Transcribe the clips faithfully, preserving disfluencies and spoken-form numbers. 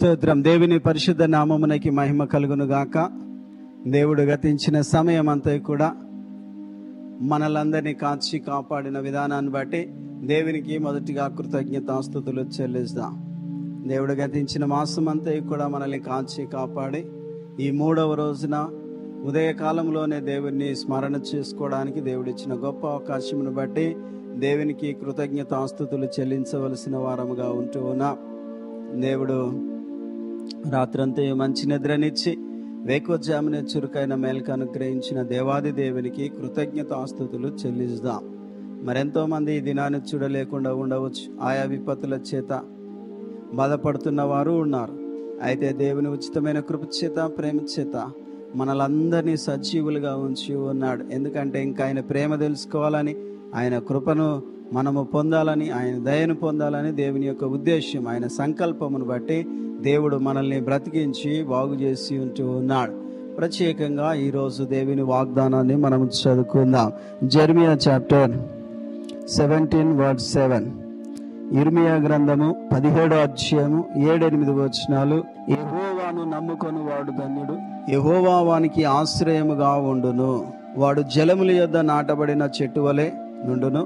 స్తోత్రం. దేవుని పరిశుద్ధ నామమునకి మహిమ కలుగును గాక. దేవుడు గతించిన సమయం అంతా కూడా మనలందరినీ కాచి కాపాడిన విధానాన్ని బట్టి దేవునికి మొదటిగా కృతజ్ఞతాస్తుతులు చెల్లిస్తాం. దేవుడు గతించిన మాసం అంతా కూడా మనల్ని కాచి కాపాడి ఈ మూడవ రోజున ఉదయకాలంలోనే దేవుడిని స్మరణ చేసుకోవడానికి దేవుడిచ్చిన గొప్ప అవకాశమును బట్టి దేవునికి కృతజ్ఞతాస్తుతులు చెల్లించవలసిన వారముగా ఉంటూ ఉన్నాం. దేవుడు రాత్రంతా మంచి నిద్రనిచ్చి వేకోజామున చురుకైన మేలుకు అనుగ్రహించిన దేవాది దేవునికి కృతజ్ఞతాస్తుతులు చెల్లిస్తాం. మరెంతో మంది ఈ దినాన్ని చూడలేకుండా ఉండవచ్చు. ఆయా విపత్తుల చేత బాధపడుతున్న వారు ఉన్నారు. అయితే దేవుని ఉచితమైన కృప చేత ప్రేమ చేత మనలందరినీ సజీవులుగా ఉంచి ఉన్నాడు. ఎందుకంటే ఇంకా ఆయన ప్రేమ తెలుసుకోవాలని, ఆయన కృపను మనము పొందాలని, ఆయన దయను పొందాలని దేవుని యొక్క ఉద్దేశం, ఆయన సంకల్పమును బట్టి దేవుడు మనల్ని బ్రతికించి బాగు చేసి ఉంటూ ఉన్నాడు. ప్రత్యేకంగా ఈరోజు దేవుని వాగ్దానాన్ని మనం చదువుకుందాం. Jeremiah chapter seventy word seven. ఇర్మియా గ్రంథము పదిహేడో అధ్యాయము ఏడెనిమిది వచనాలు. యెహోవాను నమ్ముకొని వాడు ధన్యుడు, యెహోవా వానికి ఆశ్రయముగా ఉండును. వాడు జలముల యొద్ద నాటబడిన చెట్టు వలె నుండును.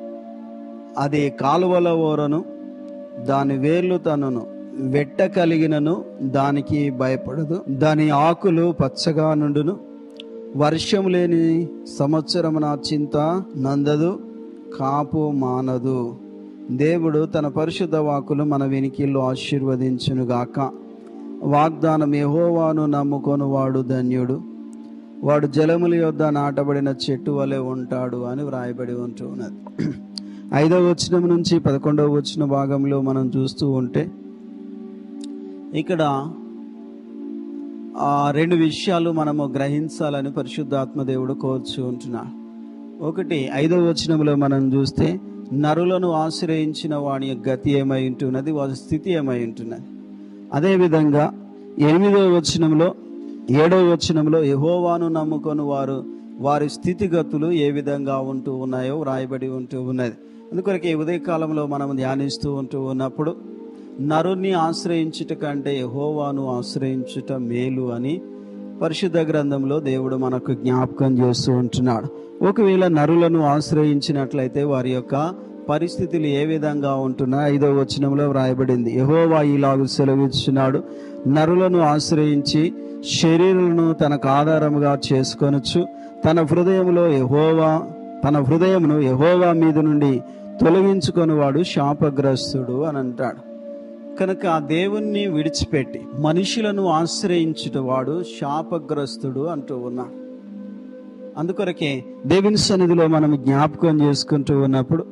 అది కాలువల ఓరను, దాని వేర్లు తనను వెట్ట కలిగినను దానికి భయపడదు. దాని ఆకులు పచ్చగా నుండును. వర్షం లేని సంవత్సరమున చింత నందదు, కాపు మానదు. దేవుడు తన పరిశుద్ధ వాక్కులు మన వెనికిల్లో ఆశీర్వదించునుగాక. వాగ్దానం: యెహోవాను నమ్ముకొని వాడు ధన్యుడు, వాడు జలముల యొద్ద నాటబడిన చెట్టు వలె ఉంటాడు అని వ్రాయబడి ఉంటూ ఉన్నది. ఐదవ వచనం నుంచి పదకొండవ వచన భాగంలో మనం చూస్తూ ఉంటే ఇక్కడ ఆ రెండు విషయాలు మనము గ్రహించాలని పరిశుద్ధాత్మ దేవుడు కోరుచూ ఉంటున్నాడు. ఒకటి, ఐదవ వచనంలో మనం చూస్తే నరులను ఆశ్రయించిన వాని గతి ఏమై ఉంటున్నది, వారి స్థితి ఏమై ఉంటున్నది. అదేవిధంగా ఎనిమిదవ వచనంలో ఏడవ వచనంలో యెహోవాను నమ్ముకొని వారు వారి స్థితిగతులు ఏ విధంగా ఉంటూ ఉన్నాయో వ్రాయబడి ఉంటూ ఉన్నది. అందుకొరకే ఉదయకాలంలో మనం ధ్యానిస్తూ ఉంటూ ఉన్నప్పుడు నరుని ఆశ్రయించుట కంటే యెహోవాను ఆశ్రయించుట మేలు అని పరిశుద్ధ గ్రంథంలో దేవుడు మనకు జ్ఞాపకం చేస్తూ ఉంటున్నాడు. ఒకవేళ నరులను ఆశ్రయించినట్లయితే వారి యొక్క పరిస్థితులు ఏ విధంగా ఉంటున్నాయి ఐదవ వచనంలో వ్రాయబడింది. యెహోవా ఇలాగు సెలవిస్తున్నాడు, నరులను ఆశ్రయించి శరీరులను తనకు ఆధారముగా చేసుకొనొచ్చు, తన హృదయంలో యెహోవా తన హృదయమును యెహోవా మీద నుండి తొలగించుకొని వాడు శాపగ్రస్తుడు అని అంటాడు. కనుక ఆ దేవుణ్ణి విడిచిపెట్టి మనుషులను ఆశ్రయించుట వాడు శాపగ్రస్తుడు అంటూ ఉన్నాడు. అందుకొరకే దేవుని సన్నిధిలో మనం జ్ఞాపకం చేసుకుంటూ ఉన్నప్పుడు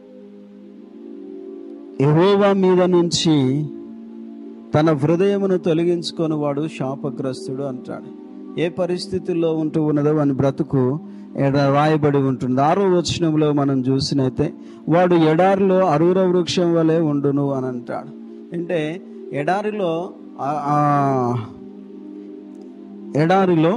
యెహోవా మీద నుంచి తన హృదయమును తొలగించుకొని వాడు శాపగ్రస్తుడు అంటాడు. ఏ పరిస్థితుల్లో ఉంటూ ఉన్నదో అని బ్రతుకు రాయబడి ఉంటుంది. ఆరో వచనంలో మనం చూసినైతే వాడు ఎడారిలో అరూర వృక్షం వలె ఉండును అని అంటాడు. అంటే ఎడారిలో ఎడారిలో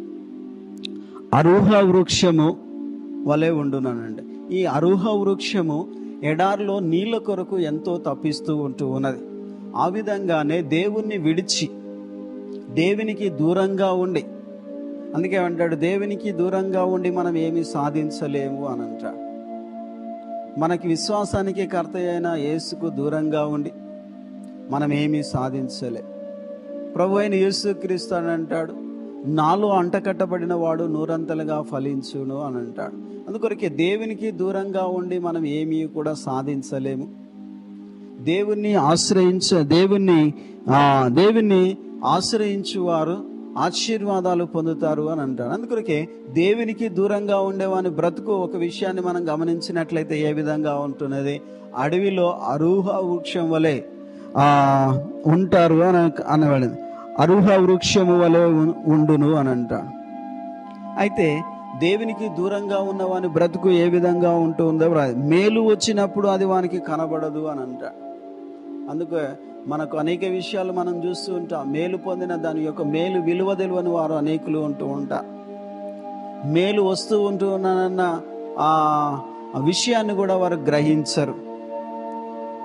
అరుహ వృక్షము వలె ఉండునండి. ఈ అరుహ వృక్షము ఎడారిలో నీళ్ళ కొరకు ఎంతో తప్పిస్తూ ఉంటూ ఉన్నది. ఆ విధంగానే దేవుణ్ణి విడిచి దేవునికి దూరంగా ఉండి, అందుకే అంటాడు దేవునికి దూరంగా ఉండి మనం ఏమీ సాధించలేము అని అంటాడు. మనకి విశ్వాసానికి కర్త అయిన యేసుకు దూరంగా ఉండి మనం ఏమీ సాధించలేము. ప్రభు అయిన యేసుక్రీస్తు అని అంటాడు, నాలో అంటకట్టబడిన వాడు నూరంతలుగా ఫలించును అని అంటాడు. అందుకొరకే దేవునికి దూరంగా ఉండి మనం ఏమీ కూడా సాధించలేము. దేవుణ్ణి ఆశ్రయించ దేవుణ్ణి ఆ దేవుణ్ణి ఆశ్రయించువారు ఆశీర్వాదాలు పొందుతారు అని అంటాడు. అందుకొరకే దేవునికి దూరంగా ఉండేవాని బ్రతుకు ఒక విషయాన్ని మనం గమనించినట్లయితే ఏ విధంగా ఉంటున్నది, అడవిలో అరుహ వృక్షం వలె ఆ ఉంటారు అని అనబడింది. అరుహ వృక్షము వలె ఉండును అని అంటాడు. అయితే దేవునికి దూరంగా ఉన్న వాని బ్రతుకు ఏ విధంగా ఉంటుందో మేలు వచ్చినప్పుడు అది వానికి కనబడదు అని అంటాడు. అందుకే మనకు అనేక విషయాలు మనం చూస్తూ ఉంటాం. మేలు పొందిన దాని యొక్క మేలు విలువ తెలియని వారు అనేకులు ఉంటూ ఉంటారు. మేలు వస్తూ ఉంటూ ఉన్నానన్న ఆ విషయాన్ని కూడా వారు గ్రహించరు.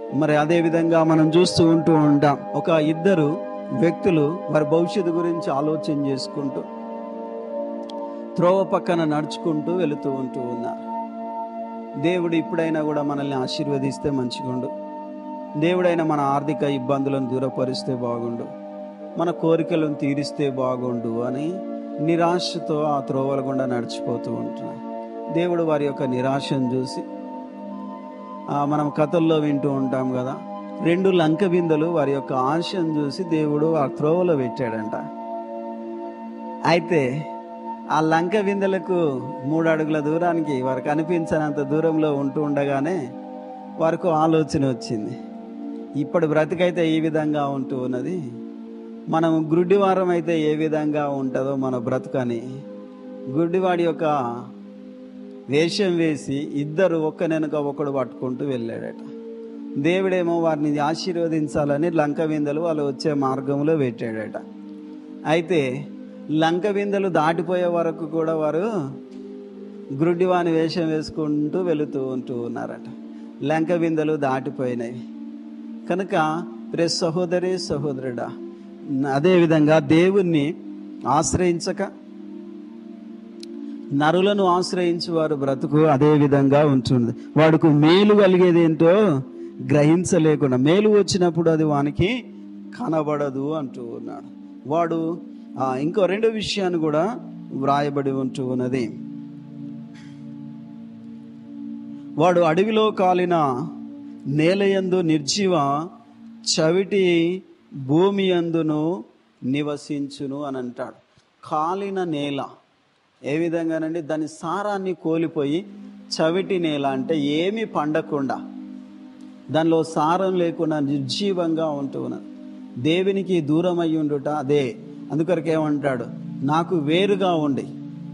మరి అదే విధంగా మనం చూస్తూ ఉంటూ ఉంటాం, ఒక ఇద్దరు వ్యక్తులు వారి భవిష్యత్తు గురించి ఆలోచన చేసుకుంటూ త్రోవ పక్కన నడుచుకుంటూ వెళుతూ ఉంటూ ఉన్నారు. దేవుడు ఇప్పుడైనా కూడా మనల్ని ఆశీర్వదిస్తే మంచిగుండు, దేవుడైనా మన ఆర్థిక ఇబ్బందులను దూరపరిస్తే బాగుండు, మన కోరికలను తీరిస్తే బాగుండు అని నిరాశతో ఆ త్రోవల గుండా నడిచిపోతూ ఉంటున్నారు. దేవుడు వారి యొక్క నిరాశను చూసి, మనం కథల్లో వింటూ ఉంటాం కదా, రెండు లంక బిందెలు వారి యొక్క ఆశను చూసి దేవుడు ఆ త్రోవలో పెట్టాడంట. అయితే ఆ లంక బిందెలకు మూడు అడుగుల దూరానికి వారు కనిపించనంత దూరంలో ఉంటూ ఉండగానే వారికి ఆలోచన వచ్చింది, ఇప్పుడు బ్రతికైతే ఈ విధంగా ఉంటూ ఉన్నది, మనం గుడ్డివారం అయితే ఏ విధంగా ఉంటుందో మన బ్రతుకని గుడ్డివాడి యొక్క వేషం వేసి ఇద్దరు ఒక్కనెనక ఒకడు పట్టుకుంటూ వెళ్ళాడట. దేవుడేమో వారిని ఆశీర్వదించాలని లంక బిందెలు వాళ్ళు వచ్చే మార్గంలో పెట్టాడట. అయితే లంక బిందెలు దాటిపోయే వరకు కూడా వారు గుడ్డివాని వేషం వేసుకుంటూ వెళుతూ ఉంటూ ఉన్నారట. లంక బిందెలు దాటిపోయినాయి కనుక ప్రియ సహోదరి సహోదరుడా, అదేవిధంగా దేవుణ్ణి ఆశ్రయించక నరులను ఆశ్రయించి వారు బ్రతుకు అదే విధంగా ఉంటుంది. వాడికి మేలు కలిగేది ఏంటో గ్రహించలేకుండా, మేలు వచ్చినప్పుడు అది వానికి కనబడదు అంటూ ఉన్నాడు. వాడు ఇంకో రెండో విషయాన్ని కూడా వ్రాయబడి ఉంటూ ఉన్నది, వాడు అడవిలో కాలిన నేలయందు నిర్జీవ చవిటి భూమి అందును నివసించును అని అంటాడు. కాలిన నేల ఏ విధంగానండి, దాని సారాన్ని కోల్పోయి చవిటి నేల అంటే ఏమీ పండకుండా, దానిలో సారం లేకుండా నిర్జీవంగా ఉంటూ ఉన్నది. దేవునికి దూరం అయి ఉండుట అదే. అందుకొరకు ఏమంటాడు, నాకు వేరుగా ఉండి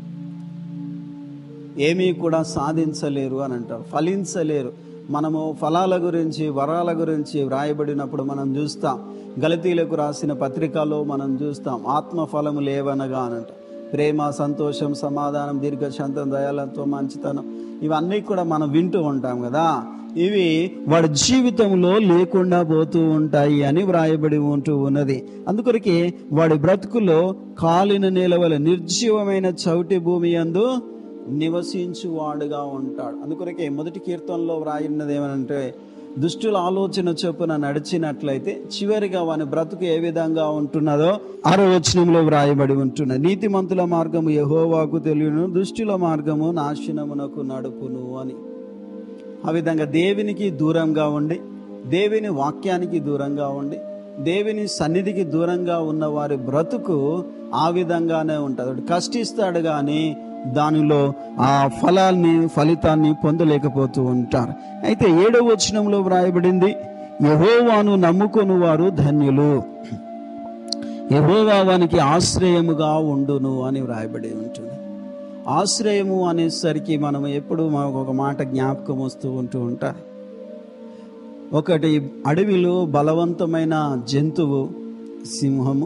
ఏమీ కూడా సాధించలేరు అని అంటారు, ఫలించలేరు. మనము ఫలాల గురించి వరాల గురించి వ్రాయబడినప్పుడు మనం చూస్తాం, గలతీలకు రాసిన పత్రికలో మనం చూస్తాం, ఆత్మ ఫలము లేవనగా అని అంట, ప్రేమ, సంతోషం, సమాధానం, దీర్ఘశాంతం, దయాళత్వం, మంచితనం, ఇవన్నీ కూడా మనం వింటూ ఉంటాం కదా. ఇవి వాడి జీవితంలో లేకుండా పోతూ ఉంటాయి అని వ్రాయబడి ఉంటూ ఉన్నది. అందుకొరకే వాడి బ్రతుకులో కాలిన నేల వలె నిర్జీవమైన చౌటి భూమి యందు నివసించువాడుగా ఉంటాడు. అందుకొరకే మొదటి కీర్తనలో వ్రాయినది ఏమనంటే, దుష్టుల ఆలోచన చొప్పున నడిచినట్లయితే చివరిగా వాని బ్రతుకు ఏ విధంగా ఉంటున్నదో ఆరో వచనంలో వ్రాయబడి ఉంటున్నది, నీతిమంతుల మార్గము యెహోవాకు తెలియను, దుష్టుల మార్గము నాశనమునకు నడుపును అని. ఆ విధంగా దేవునికి దూరంగా ఉండి, దేవుని వాక్యానికి దూరంగా ఉండి, దేవుని సన్నిధికి దూరంగా ఉన్న వారి బ్రతుకు ఆ విధంగానే ఉంటుంది. కష్టిస్తాడు కానీ దానిలో ఆ ఫలాన్ని ఫలితాన్ని పొందలేకపోతూ ఉంటారు. అయితే ఏడవ వచనంలో వ్రాయబడింది, యెహోవాను నమ్ముకొను వారు ధన్యులు, యెహోవా వానికి ఆశ్రయముగా ఉండును అని వ్రాయబడి ఉంటుంది. ఆశ్రయము అనేసరికి మనం ఎప్పుడు మనకు ఒక మాట జ్ఞాపకం వస్తూ ఉంటూ ఉంటారు. ఒకటి, అడవిలో బలవంతమైన జంతువు సింహము,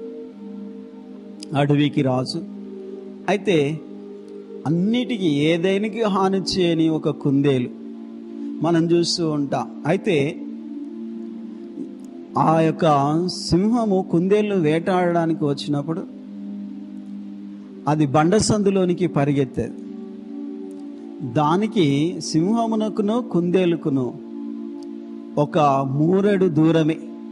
అడవికి రాజు. అయితే అన్నిటికీ ఏదైనాకి హాని చేయని ఒక కుందేలు మనం చూస్తూ ఉంటాం. అయితే ఆ యొక్క సింహము కుందేలు వేటాడడానికి వచ్చినప్పుడు అది బండసందులోనికి పరిగెత్తేది. దానికి సింహమునకును కుందేలుకును ఒక మూరెడు దూరమే.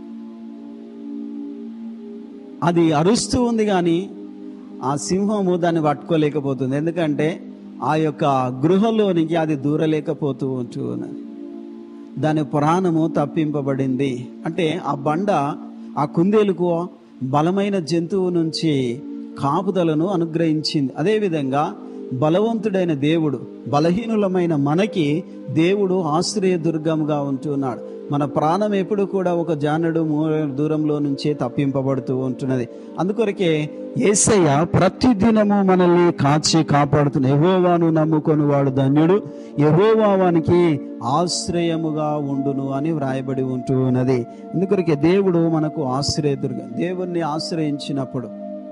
అది అరుస్తూ ఉంది కానీ ఆ సింహము దాన్ని పట్టుకోలేకపోతుంది, ఎందుకంటే ఆ యొక్క గృహలోనికి అది దూరలేకపోతూ ఉంటూ ఉన్నది. దాని ప్రాణము తప్పింపబడింది. అంటే ఆ బండ ఆ కుందేలుకు బలమైన జంతువు నుంచి కాపుదలను అనుగ్రహించింది. అదేవిధంగా బలవంతుడైన దేవుడు బలహీనులమైన మనకి దేవుడు ఆశ్రయదుర్గంగా ఉంటున్నాడు. మన ప్రాణం ఎప్పుడు కూడా ఒక జానడు మూల దూరంలో నుంచే తప్పింపబడుతూ ఉంటున్నది. అందుకొరకే యేసయ్య ప్రతిదినము మనల్ని కాచి కాపాడుతున్న, యెహోవాను నమ్ముకొని వాడు ధన్యుడు, యెహోవా వానికి ఆశ్రయముగా ఉండును అని వ్రాయబడి ఉంటూ ఉన్నది. అందుకొరకే దేవుడు మనకు ఆశ్రయదుర్గం. దేవుణ్ణి ఆశ్రయించినప్పుడు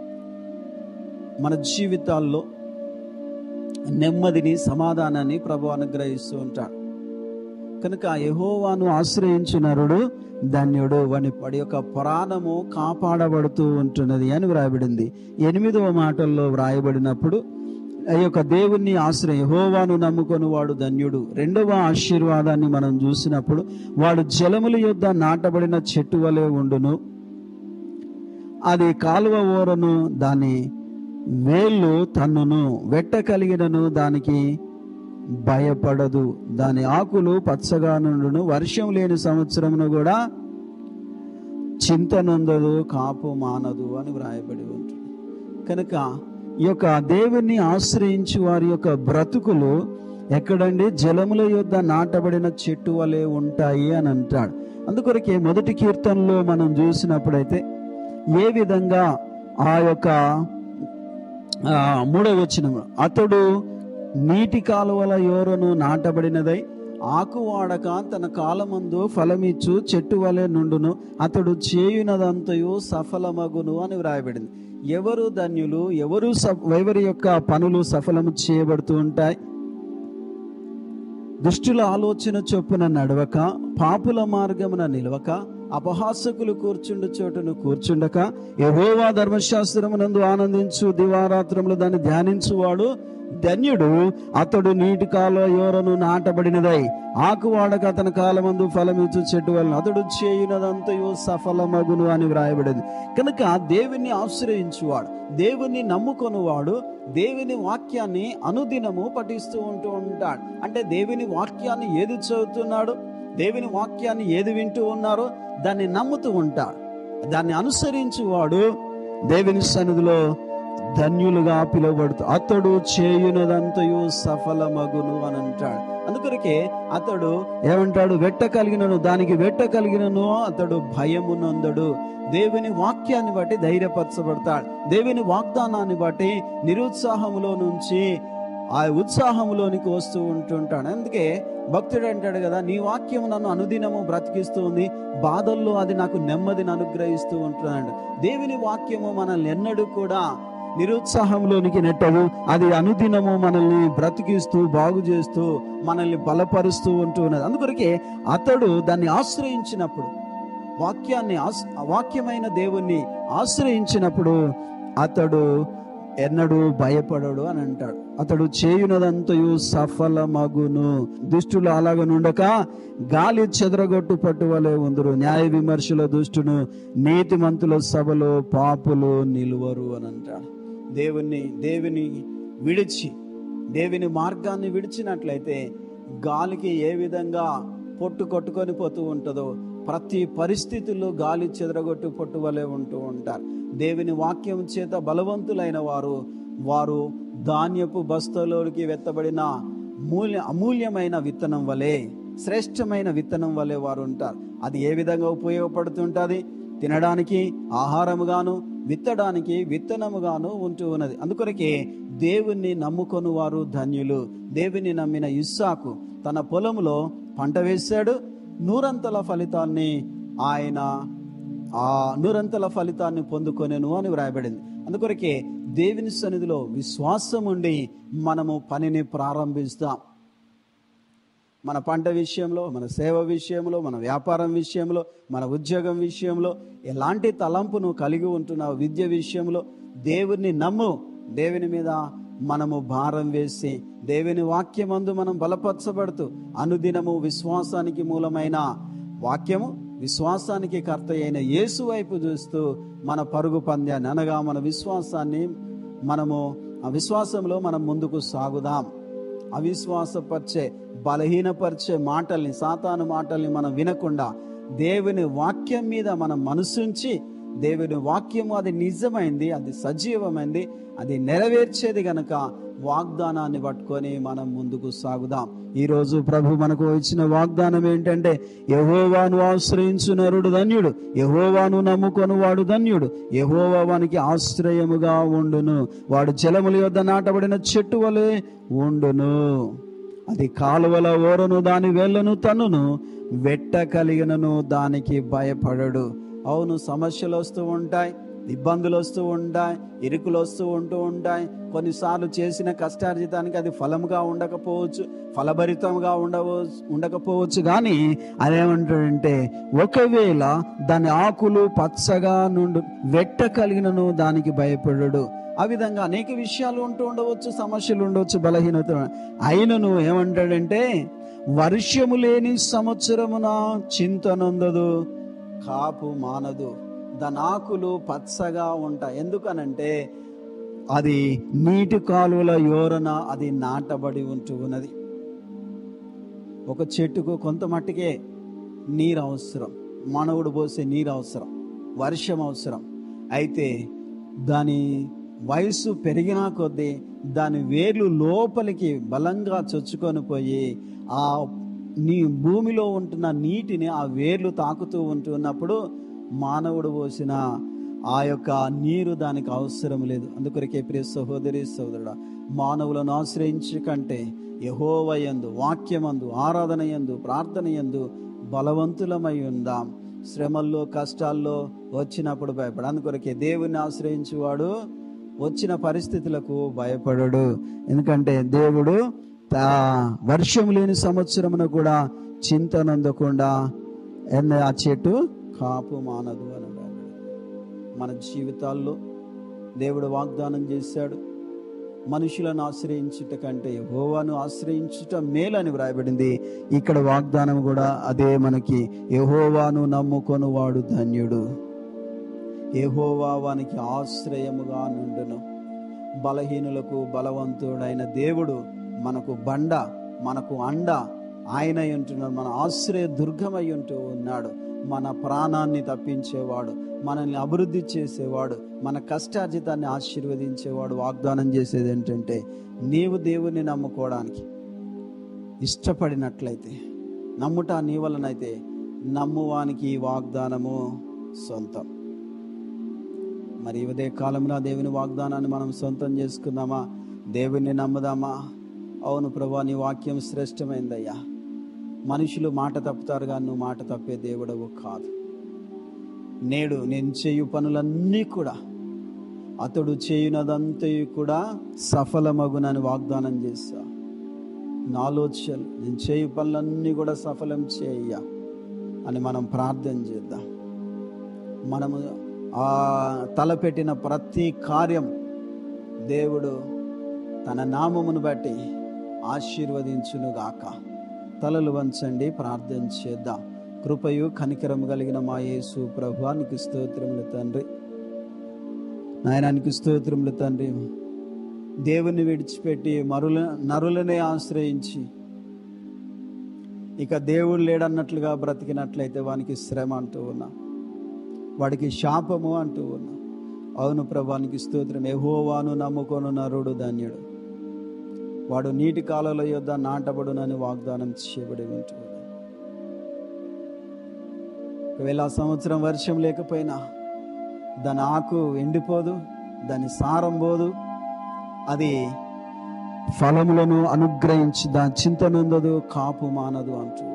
మన జీవితాల్లో నెమ్మదిని, సమాధానాన్ని ప్రభు అనుగ్రహిస్తూ ఉంటాడు. కనుక యెహోవాను ఆశ్రయించు నరుడు ధన్యుడు, వాని వాడి యొక్క ప్రాణము కాపాడబడుతూ ఉంటున్నది అని వ్రాయబడింది. ఎనిమిదవ మాటల్లో వ్రాయబడినప్పుడు ఆ యొక్క దేవుణ్ణి ఆశ్రయ యెహోవాను నమ్ముకొని వాడు ధన్యుడు. రెండవ ఆశీర్వాదాన్ని మనం చూసినప్పుడు వాడు జలముల యొద్ద నాటబడిన చెట్టు వలె ఉండును, అది కాలువ ఓరను దాని వేళ్ళు తన్నును, వెట్ట కలిగినను దానికి భయపడదు, దాని ఆకులు పచ్చగా నుండును, వర్షం లేని సంవత్సరమును కూడా చింత నొందదు, కాపు మానదు అని వ్రాయబడి ఉంటుంది. కనుక ఈ యొక్క దేవుణ్ణి ఆశ్రయించి వారి యొక్క బ్రతుకులు ఎక్కడండి? జలముల యొద్ద నాటబడిన చెట్టు వలె ఉంటాయి అని అంటాడు. అందుకొరకే మొదటి కీర్తనలో మనం చూసినప్పుడైతే ఏ విధంగా ఆ యొక్క మూడవ వచనం, అతడు నీటి కాలువల యోరను నాటబడినదై ఆకువాడక తన కాలమందు ఫలమిచ్చు చెట్టు వలె నుండును, అతడు చేయునదంతయు సఫలమగును అని వ్రాయబడింది. ఎవరు ధన్యులు? ఎవరు ఎవరి యొక్క పనులు సఫలము చేయబడుతూ ఉంటాయి? దుష్టుల ఆలోచన చొప్పున నడవక, పాపుల మార్గమున నిలవక, అపహాసకులు కూర్చుండు చోటును కూర్చుండక, యెహోవా ధర్మశాస్త్రమునందు ఆనందించు, దివారాత్రములు దాన్ని ధ్యానించువాడు ధన్యుడు. అతడు నీటి కాలువ యోరను నాటబడినదై ఆకువాడక తన కాలమందు ఫలమిచ్చు చెట్టు వలన అతడు చేయునదంతయు సఫలమగును అని వ్రాయబడింది. కనుక దేవుని ఆశ్రయించువాడు, దేవుని నమ్ముకొనువాడు దేవుని వాక్యాన్ని అనుదినము పఠిస్తూ ఉంటూ ఉంటాడు. అంటే దేవుని వాక్యాన్ని ఏది చదువుతున్నాడు, దేవుని వాక్యాన్ని ఏది వింటూ ఉన్నారో దాన్ని నమ్ముతూ ఉంటాడు. దాన్ని అనుసరించువాడు దేవుని సన్నిధిలో ధన్యులుగా పిలువబడుతూ అతడు చేయునదంతయు సఫలమగును అని అంటాడు. అందుకొరకే అతడు ఏమంటాడు? వెట్ట కలిగినను దానికి వెట్ట కలిగినను అతడు భయము నొందడు. దేవుని వాక్యాన్ని బట్టి ధైర్యపరచబడతాడు. దేవుని వాగ్దానాన్ని బట్టి నిరుత్సాహములో నుంచి ఆ ఉత్సాహంలోనికి వస్తూ ఉంటుంటాడు. అందుకే భక్తుడు అంటాడు కదా, నీ వాక్యం నన్ను అనుదినము బ్రతికిస్తూ ఉంది, బాధల్లో అది నాకు నెమ్మదిని అనుగ్రహిస్తూ ఉంటున్నాడు. దేవుని వాక్యము మనల్ని ఎన్నడూ కూడా నిరుత్సాహంలోనికి నెట్టవు. అది అనుదినము మనల్ని బ్రతికిస్తూ బాగు చేస్తూ మనల్ని బలపరుస్తూ ఉంటూ ఉన్నది. అందుకొరకే అతడు దాన్ని ఆశ్రయించినప్పుడు, వాక్యాన్ని వాక్యమైన దేవుణ్ణి ఆశ్రయించినప్పుడు అతడు ఎన్నడూ భయపడడు అని అంటాడు. అతడు చేయునదంతయు సఫలమగును. దుష్టులు అలాగనుండక గాలి చెదరగొట్టు పట్టువలే ఉందరు, న్యాయ విమర్శల దుష్టును నీతిమంతుల సభలో పాపులు నిలువరు అని అంటాడు. దేవుని దేవుని విడిచి దేవుని మార్గాన్ని విడిచినట్లయితే గాలికి ఏ విధంగా పొట్టు కొట్టుకొని పోతూ ఉంటుందో ప్రతి పరిస్థితుల్లో గాలి చెదరగొట్టు పొట్టు వలె ఉంటూ ఉంటారు. దేవుని వాక్యం చేత బలవంతులైన వారు వారు ధాన్యపు బస్తలోకి వెత్తబడిన మూల్య అమూల్యమైన విత్తనం వలె, శ్రేష్టమైన విత్తనం వలె వారు ఉంటారు. అది ఏ విధంగా ఉపయోగపడుతుంటుంది? తినడానికి ఆహారముగాను, విత్తడానికి విత్తనముగాను ఉంటూ ఉన్నది. అందుకొరకే దేవుణ్ణి నమ్ముకొని వారు ధన్యులు. దేవుని నమ్మిన ఇస్సాకు తన పొలంలో పంట వేశాడు, నూరంతల ఫలితాన్ని ఆయన ఆ నూరంతల ఫలితాన్ని పొందుకొనెను అని వ్రాయబడింది. అందుకొరకే దేవుని సన్నిధిలో విశ్వాసం ఉండి మనము పనిని ప్రారంభిస్తాం. మన పంట విషయంలో, మన సేవ విషయంలో, మన వ్యాపారం విషయంలో, మన ఉద్యోగం విషయంలో ఎలాంటి తలంపును కలిగి ఉంటున్నావు, విద్య విషయంలో దేవుని నమ్ము. దేవుని మీద మనము భారం వేసి దేవుని వాక్యమందు మనం బలపరచబడుతూ అనుదినము విశ్వాసానికి మూలమైన వాక్యము, విశ్వాసానికి కర్త అయిన యేసు వైపు చూస్తూ మన పరుగు పంద్యాన్ని అనగా మన విశ్వాసాన్ని మనము ఆ విశ్వాసంలో మనం ముందుకు సాగుదాం. అవిశ్వాసపరిచే బలహీనపరిచే మాటల్ని, సాతాను మాటల్ని మనం వినకుండా దేవుని వాక్యం మీద మనం మనసుంచి దేవుని వాక్యము అది నిజమైంది, అది సజీవమైంది, అది నెరవేర్చేది గనక వాగ్దానాన్ని పట్టుకొని మనం ముందుకు సాగుదాం. ఈరోజు ప్రభు మనకు ఇచ్చిన వాగ్దానం ఏంటంటే, యెహోవాను ఆశ్రయించు నరుడు ధన్యుడు, యెహోవాను నమ్ముకొని వాడు ధన్యుడు, యెహోవా వానికి ఆశ్రయముగా ఉండును, వాడు జలముల యొద్ద నాటబడిన చెట్టు వలె ఉండును, అది కాలువల ఓరను దాని వేళ్ళను తన్నును, వెట్ట కలిగినను దానికి భయపడడు. అవును, సమస్యలు వస్తూ ఉంటాయి, ఇబ్బందులు వస్తూ ఉంటాయి, ఇరుకులు వస్తూ ఉంటూ ఉంటాయి. కొన్నిసార్లు చేసిన కష్టార్జితానికి అది ఫలముగా ఉండకపోవచ్చు, ఫలభరితంగా ఉండవ ఉండకపోవచ్చు కానీ అదేమంటాడంటే, ఒకవేళ దాని ఆకులు పచ్చగా నుండి వెట్ట కలిగినను దానికి భయపడడు. ఆ విధంగా అనేక విషయాలు ఉంటూ ఉండవచ్చు, సమస్యలు ఉండవచ్చు, బలహీనత. అయినను ఏమంటాడంటే, వర్షము లేని సంవత్సరమున చింత నొందదు, కాపు మానదు, దాని ఆకులు పచ్చగా ఉంటాయి. ఎందుకనంటే అది నీటి కాలువల యోరన అది నాటబడి ఉంటూ ఉన్నది. ఒక చెట్టుకు కొంత మట్టుకే నీరు అవసరం, మానవుడు పోసే నీరు అవసరం, వర్షం అవసరం. అయితే దాని వయసు పెరిగిన కొద్దీ దాని వేర్లు లోపలికి బలంగా చొచ్చుకొని పోయి ఆ నీ భూమిలో ఉంటున్న నీటిని ఆ వేర్లు తాకుతూ ఉంటున్నప్పుడు మానవుడు పోసిన ఆ యొక్క నీరు దానికి అవసరం లేదు. అందుకొరకే ప్రియ సహోదరి సహోదరుడా, మానవులను ఆశ్రయించకంటే యెహోవా యందు, వాక్యమందు, ఆరాధన యందు, ప్రార్థన యందు బలవంతులమై ఉందాం. శ్రమల్లో కష్టాల్లో వచ్చినప్పుడు భయపడ. అందుకొరకే దేవుని ఆశ్రయించువాడు వచ్చిన పరిస్థితులకు భయపడడు. ఎందుకంటే దేవుడు వర్షం లేని సంవత్సరమున కూడా చింత నందకుండా ఆ చెట్టు కాపు మానదు అని. మన జీవితాల్లో దేవుడు వాగ్దానం చేశాడు, మనుషులను ఆశ్రయించుట కంటే యెహోవాను ఆశ్రయించుట మేలని వ్రాయబడింది. ఇక్కడ వాగ్దానం కూడా అదే మనకి. యెహోవాను నమ్ముకొని వాడు ధన్యుడు, యెహోవా వానికి ఆశ్రయముగా నుండును. బలహీనులకు బలవంతుడైన దేవుడు మనకు బండ, మనకు అండ ఆయన ఉంటున్నాడు. మన ఆశ్రయ దుర్గమై ఉంటూ ఉన్నాడు. మన ప్రాణాన్ని తప్పించేవాడు, మనల్ని అభివృద్ధి చేసేవాడు, మన కష్టార్జితాన్ని ఆశీర్వదించేవాడు. వాగ్దానం చేసేది ఏంటంటే, నీవు దేవుని నమ్ముకోవడానికి ఇష్టపడినట్లయితే, నమ్ముట నీ వలనైతే నమ్మువానికి ఈ వాగ్దానము సొంతం. మరి ఇదే కాలంలో దేవుని వాగ్దానాన్ని మనం సొంతం చేసుకుందామా? దేవుని నమ్ముదామా? అవును ప్రభువా, నీ వాక్యం శ్రేష్టమైందయ్యా. మనుషులు మాట తప్పుతారు కానీ నువ్వు మాట తప్పే దేవుడవు కాదు. నేడు నేను చేయు పనులన్నీ కూడా అతడు చేయునదంతయు కూడా సఫలమగునని వాగ్దానం చేశా. నా ఆలోచనలు, నేను చేయు పనులన్నీ కూడా సఫలం చేయ అని మనం ప్రార్థన చేద్దాం. మనము ఆ తలపెట్టిన ప్రతి కార్యం దేవుడు తన నామమును బట్టి ఆశీర్వదించునుగాక. తలలు వంచండి, ప్రార్థన చేద్దాం. కృపయు కనికరము కలిగిన మా యేసు ప్రభువా, నీకు స్తోత్రములు తండ్రి. నాయనానికి స్తోత్రములు తండ్రి. దేవుని విడిచిపెట్టి మరుల నరులనే ఆశ్రయించి ఇక దేవుడు లేడన్నట్లుగా బ్రతికినట్లయితే వానికి శ్రమ అంటూ ఉన్నా, వాడికి శాపము అంటూ ఉన్నా. అవును ప్రభానికి స్తోత్రం. యెహోవాను నమ్ముకొను నరుడు ధన్యుడు, వాడు నీటి కాలువల యొద్ద నాటబడునని వాగ్దానం చేయబడి ఉంటుంది. ఒకవేళ ఆ సంవత్సరం వర్షం లేకపోయినా దాని ఆకు ఎండిపోదు, దాని సారం పోదు, అది ఫలములను అనుగ్రహించి దాని చింత నొందదు, కాపు మానదు అంటూ.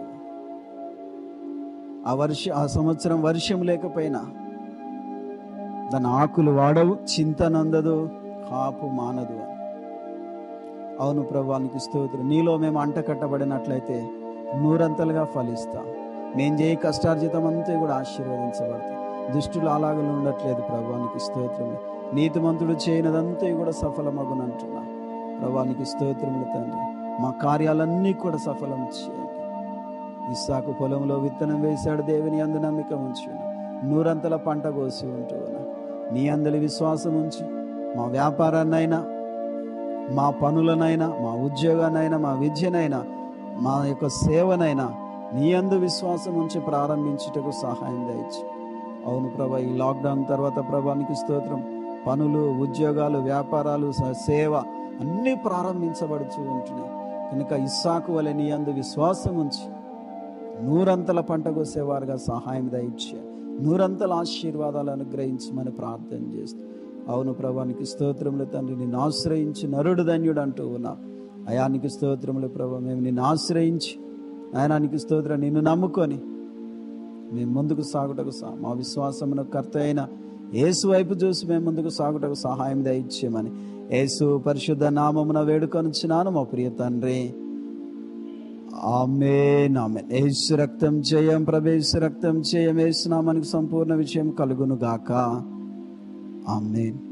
ఆ వర్ష ఆ సంవత్సరం వర్షం లేకపోయినా దాని ఆకులు వాడవు, చింత నొందదు, కాపు మానదు అని. అవును ప్రభువానికి స్తోత్రం. నీలో మేము అంట కట్టబడినట్లయితే నూరంతలుగా ఫలిస్తాం. మేము చేయ కష్టార్జితం అంతా కూడా ఆశీర్వదించబడతాం. దుష్టులు అలాగలు ఉండట్లేదు ప్రభువానికి స్తోత్రం. నీతిమంతుడు చేయనదంతా కూడా సఫలమగునంటున్నా. ప్రభువానికి స్తోత్రములు తండ్రి. మా కార్యాలన్నీ కూడా సఫలం చేయండి. ఇస్సాకు పొలంలో విత్తనం వేశాడు, దేవుని యందు నమ్మిక ఉంచు, నూరంతల పంట కోసి ఉంటూ నీ అందరి విశ్వాసం ఉంచి మా వ్యాపారాన్నైనా, మా పనులనైనా, మా ఉద్యోగానైనా, మా విద్యనైనా, మా యొక్క సేవనైనా నీ యందు విశ్వాసం ఉంచి ప్రారంభించుటకు సహాయం దయచి. అవును ప్రభా, ఈ లాక్డౌన్ తర్వాత ప్రభానికి స్తోత్రం. పనులు, ఉద్యోగాలు, వ్యాపారాలు, సేవ అన్నీ ప్రారంభించబడుతూ ఉంటున్నాయి కనుక ఇస్సాకు వలె నీ యందు విశ్వాసం ఉంచి నూరంతల పంట కోసేవారుగా సహాయం దయచి, నూరంతల ఆశీర్వాదాలు అనుగ్రహించమని ప్రార్థన చేస్తూ. అవును ప్రభానికి స్తోత్రములు తండ్రి. నిన్ను ఆశ్రయించి నరుడు ధన్యుడు అంటూ ఉన్నా. అయానికి స్తోత్రములు ప్రభా. మేము నిన్ను ఆశ్రయించి ఆయనానికి స్తోత్రం, నిన్ను నమ్ముకొని మేము ముందుకు సాగుటకు సా మా విశ్వాసమును కర్త అయిన యేసు వైపు చూసి మేము ముందుకు సాగుటకు సహాయం దయచేయమని యేసు పరిశుద్ధ నామమున వేడుకొనుచున్నాను మా ప్రియ తండ్రి. ఆమేన్ ఆమేన్. యేసు రక్తం జయం, ప్రభు యేసు రక్తం జయం. యేసు నామానికి సంపూర్ణ విజయం కలుగును గాక. ఆమేన్.